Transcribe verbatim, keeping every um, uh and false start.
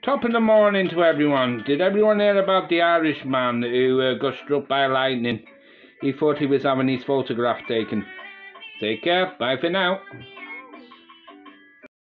Top of the morning to everyone. Did everyone hear about the Irishman who uh, got struck by lightning? He thought he was having his photograph taken. Take care. Bye for now.